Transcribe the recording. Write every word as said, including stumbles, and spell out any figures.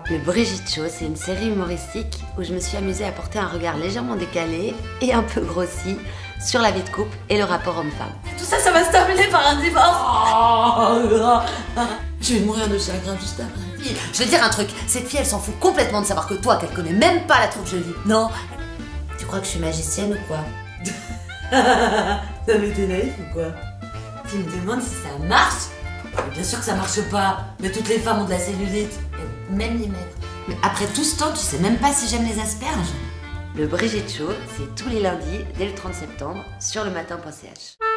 Le Brigitte Show, c'est une série humoristique où je me suis amusée à porter un regard légèrement décalé et un peu grossi sur la vie de couple et le rapport homme-femme. Tout ça, ça va se terminer par un divorce. Oh, je vais mourir de chagrin juste après. Je vais te dire un truc, cette fille elle s'en fout complètement de savoir que toi, qu'elle connaît même pas la troupe que je vis. Non. Tu crois que je suis magicienne ou quoi? Ça mais t'es naïf ou quoi? Tu me demandes si ça marche? Bien sûr que ça marche pas, mais toutes les femmes ont de la cellulite. Même les mecs. Mais après tout ce temps, tu sais même pas si j'aime les asperges. Le Brigitte Show, c'est tous les lundis dès le trente septembre sur le matin point c h.